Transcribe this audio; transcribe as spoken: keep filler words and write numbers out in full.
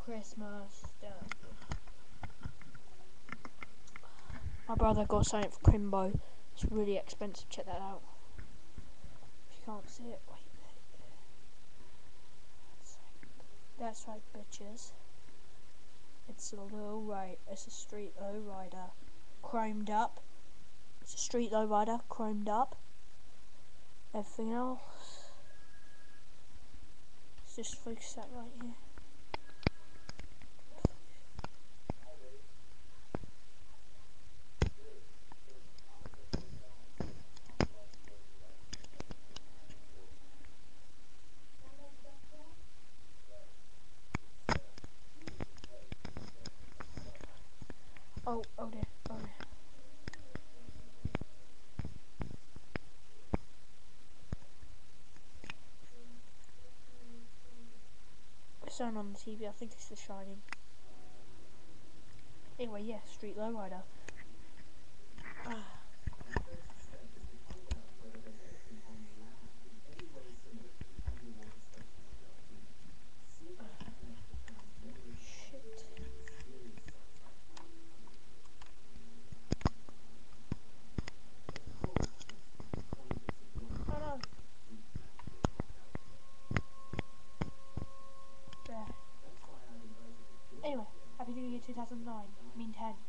Christmas stuff. My brother got something for crimbo. It's really expensive. Check that out. If you can't see it, wait. That's right, bitches. It's a low ride. It's a street low rider, chromed up. It's a street low rider, chromed up. Everything else, let's just focus that right here. Oh, oh dear, oh dear. It's on on the T V, I think it's The Shining. Anyway, yeah, street lowrider. Ah. Anyway, Happy New Year two thousand nine, I mean ten.